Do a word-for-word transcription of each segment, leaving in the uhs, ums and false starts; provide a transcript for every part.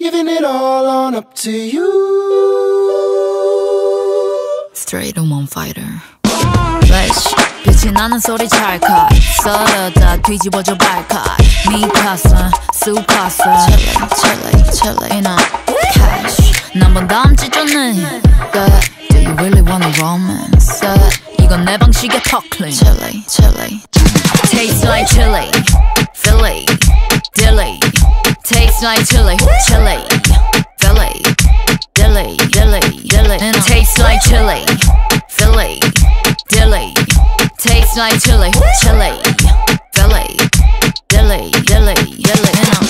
giving it all on up to you. Straight on one fighter. Flash 빛이 나는 소리 찰칵 썰어다 뒤집어져 발칵 네 가슴 수컷을 Chilly chilly chilly in a cash 난번 다음지 쫓는 Good. Do you really wanna romance? Good. 이건 내 방식의 턱클린 Chilly chilly Tastes like chili Philly dilly Tastes like chili chili Philly dilly dilly dilly Tastes like chili Philly dilly Tastes like chili chili Philly dilly dilly dilly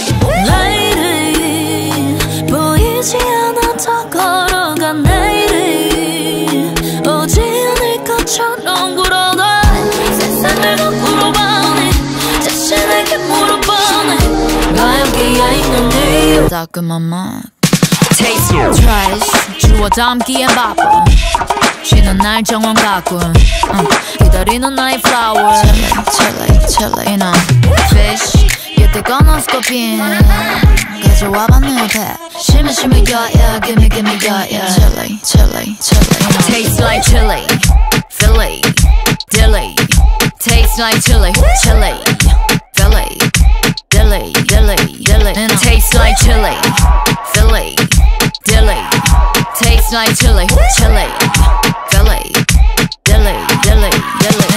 Lady 보이지 않아 더 걸어간 내일이 오지 않을 것처럼 굴어가 세상을 거꾸로 보니 자신에게 물어보니 나 여기에 있는 이유 따끔한 맛 Taste trash 주워 담기엔 바빠 쉬는 날 정원 가꾼 uh, 기다리는 나의 flower Chilly chilly chilly in a fish You think I'm not scorpion 가져와봐 내 앞에 Shimmy shimmy yeah yeah gimme gimme yeah yeah Chilly chilly chilly in a Tastes like chili Philly dilly Tastes like chili chili Philly dilly dilly dilly Tastes like chili Philly dilly Tastes like chili chili Philly dilly dilly dilly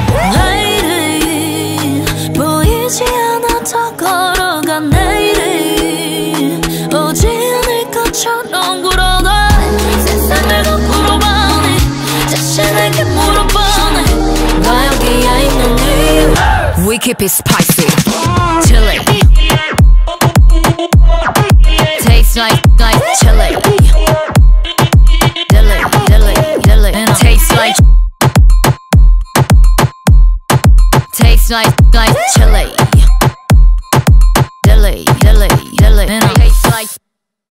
Lady 보이지 않아 더 걸어간 내일이 오지 않을 것처럼 굴어가 세상을 거꾸로 보니 자신에게 물어보니 나 여기에 있는 이유 We keep it spicy Chili Tastes like like chili Dilly dilly dilly Tastes like Tastes like like chili